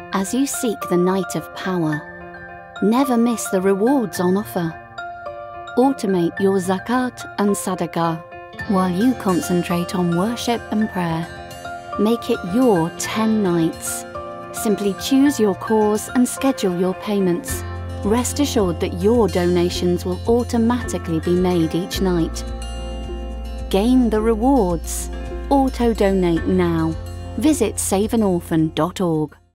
As you seek the night of power, never miss the rewards on offer. Automate your zakat and sadaqah while you concentrate on worship and prayer. Make it your 10 nights. Simply choose your cause and schedule your payments. Rest assured that your donations will automatically be made each night. Gain the rewards. Auto-donate now. Visit saveanorphan.org.